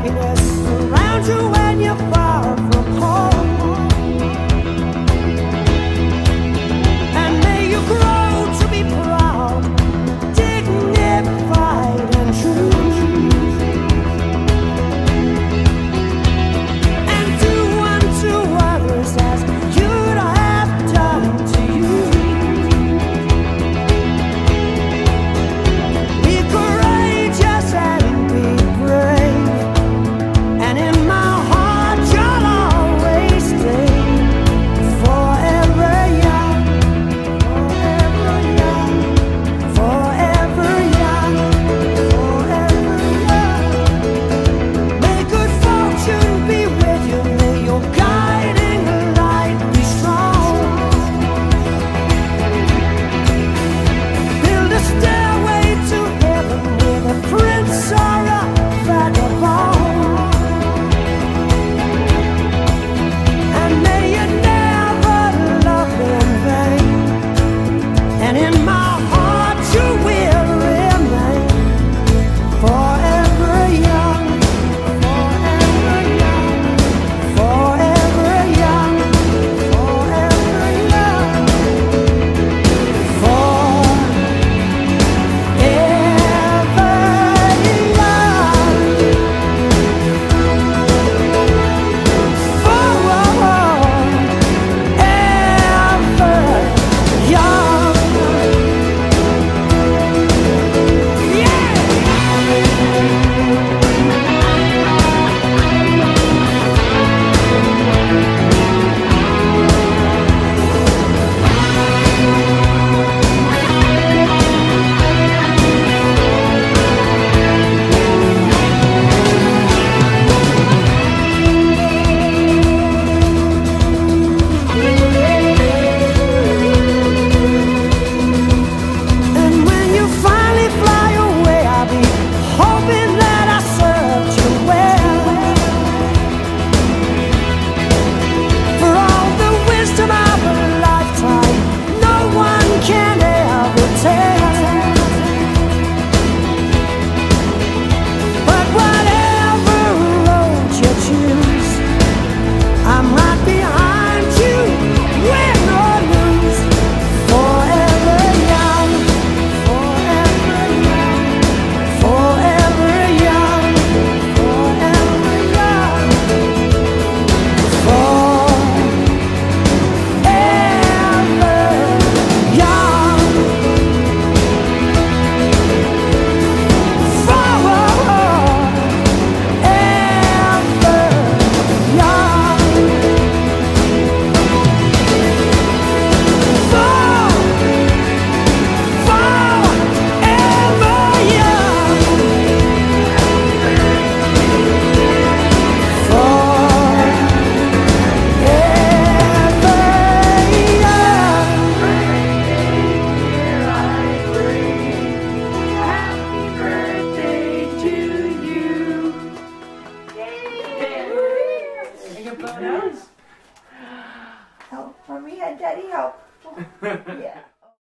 happiness around you when you're far from home. And may you grow to be proud, dignified and true. And do unto others as you'd have done to you. Be courageous and be brave, and in my heart you'll always stay forever young, forever young, forever young, forever young. May good fortune be with you, may your guiding light be strong. Build a stairway to heaven with a prince or a vagabond. And may you never love in vain, and in my heart you will remain forever young, forever young, forever young, forever young, and when you finally fly away, I'll be hoping that I served you well. For all the wisdom of a lifetime, no one can ever tell. But whatever road you choose, I'm right behind you, win or lose. Forever young, forever young, forever young, forever young, forever young, Help, mommy and daddy help. Yeah.